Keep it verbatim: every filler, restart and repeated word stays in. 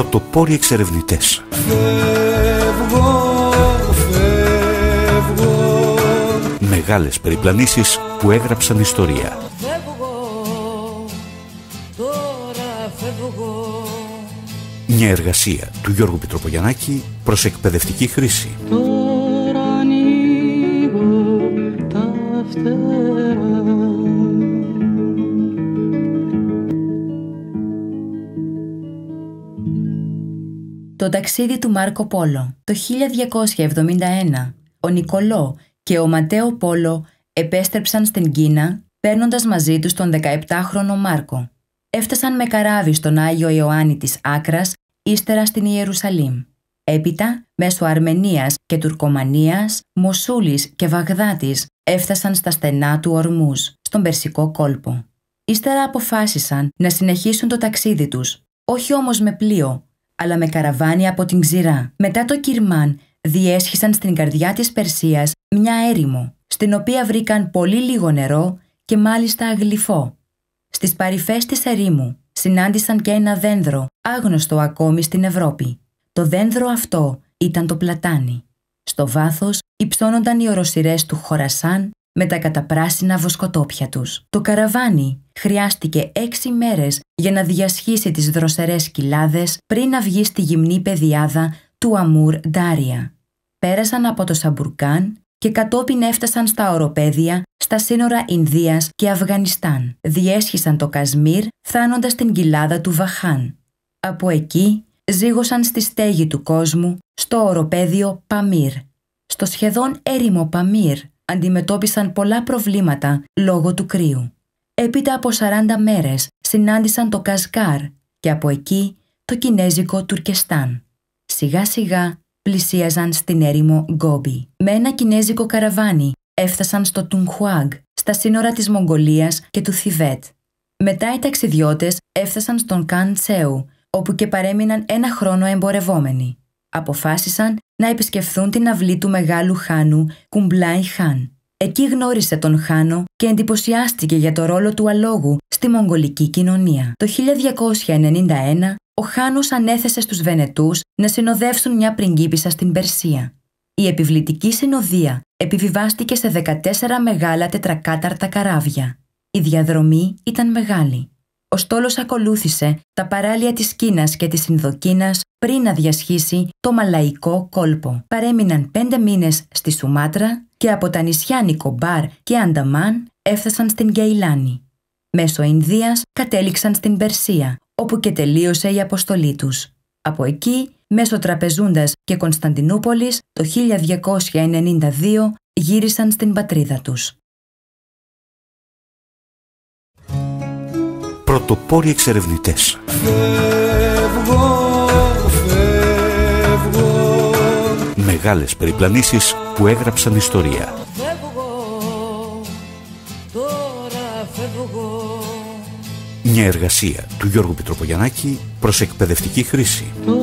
Πρωτοπόροι εξερευνητές. Φεύγω, φεύγω. Μεγάλες περιπλανήσεις που έγραψαν ιστορία. Φεύγω, τώρα φεύγω. Μια εργασία του Γιώργου Πιτροπογιαννάκη προς εκπαιδευτική χρήση. Τώρα ανοίγω τα φτερά. Το ταξίδι του Μάρκο Πόλο. Το χίλια διακόσια εβδομήντα ένα, ο Νικολό και ο Ματέο Πόλο επέστρεψαν στην Κίνα, παίρνοντας μαζί τους τον δεκαεπτάχρονο Μάρκο. Έφτασαν με καράβι στον Άγιο Ιωάννη της Άκρας, ύστερα στην Ιερουσαλήμ. Έπειτα, μέσω Αρμενίας και Τουρκομανίας, Μοσούλης και Βαγδάτης έφτασαν στα στενά του Ορμούζ, στον Περσικό κόλπο. Ύστερα αποφάσισαν να συνεχίσουν το ταξίδι τους, όχι όμως με πλοίο, αλλά με καραβάνι από την ξηρά. Μετά το Κυρμάν, διέσχισαν στην καρδιά της Περσίας μια έρημο, στην οποία βρήκαν πολύ λίγο νερό και μάλιστα αγλυφό. Στις παρυφές της ερήμου συνάντησαν και ένα δένδρο, άγνωστο ακόμη στην Ευρώπη. Το δένδρο αυτό ήταν το πλατάνι. Στο βάθος υψώνονταν οι οροσειρές του Χορασάν με τα καταπράσινα βοσκοτόπια τους. Το καραβάνι χρειάστηκε έξι μέρες για να διασχίσει τις δροσερές κοιλάδες πριν να βγει στη γυμνή πεδιάδα του Αμούρ Ντάρια. Πέρασαν από το Σαμπουρκάν και κατόπιν έφτασαν στα οροπέδια στα σύνορα Ινδίας και Αφγανιστάν. Διέσχισαν το Κασμίρ φτάνοντας στην κοιλάδα του Βαχάν. Από εκεί ζύγωσαν στη στέγη του κόσμου στο οροπέδιο Παμίρ. Στο σχεδόν έρημο Παμίρ αντιμετώπισαν πολλά προβλήματα λόγω του κρύου. Έπειτα από σαράντα μέρες συνάντησαν το Κασκάρ και από εκεί το κινέζικο Τουρκεστάν. Σιγά σιγά πλησίαζαν στην έρημο Γκόμπι. Με ένα κινέζικο καραβάνι έφτασαν στο Τουγχουάγ, στα σύνορα της Μογγολίας και του Θιβέτ. Μετά οι ταξιδιώτες έφτασαν στον Καν Τσέου, όπου και παρέμειναν ένα χρόνο εμπορευόμενοι. Αποφάσισαν να επισκεφθούν την αυλή του μεγάλου χάνου Κουμπλάι Χάν. Εκεί γνώρισε τον χάνο και εντυπωσιάστηκε για το ρόλο του αλόγου στη μογγολική κοινωνία. Το χίλια διακόσια ενενήντα ένα, ο χάνος ανέθεσε στους Βενετούς να συνοδεύσουν μια πριγκίπισσα στην Περσία. Η επιβλητική συνοδεία επιβιβάστηκε σε δεκατέσσερα μεγάλα τετρακάταρτα καράβια. Η διαδρομή ήταν μεγάλη. Ο στόλος ακολούθησε τα παράλια της Κίνας και της Ινδοκίνας πριν να διασχίσει το Μαλαϊκό κόλπο. Παρέμειναν πέντε μήνες στη Σουμάτρα και από τα νησιά Νικομπάρ και Ανταμάν έφτασαν στην Γκεϊλάνη. Μέσω Ινδίας κατέληξαν στην Περσία, όπου και τελείωσε η αποστολή τους. Από εκεί, μέσω Τραπεζούντας και Κωνσταντινούπολης, το χίλια διακόσια ενενήντα δύο γύρισαν στην πατρίδα τους. Πρωτοπόροι εξερευνητές. Φεύγω, φεύγω. Μεγάλες περιπλανήσεις που έγραψαν ιστορία. Φεύγω, τώρα φεύγω. Μια εργασία του Γιώργου Πιτροπογιαννάκη προς εκπαιδευτική χρήση.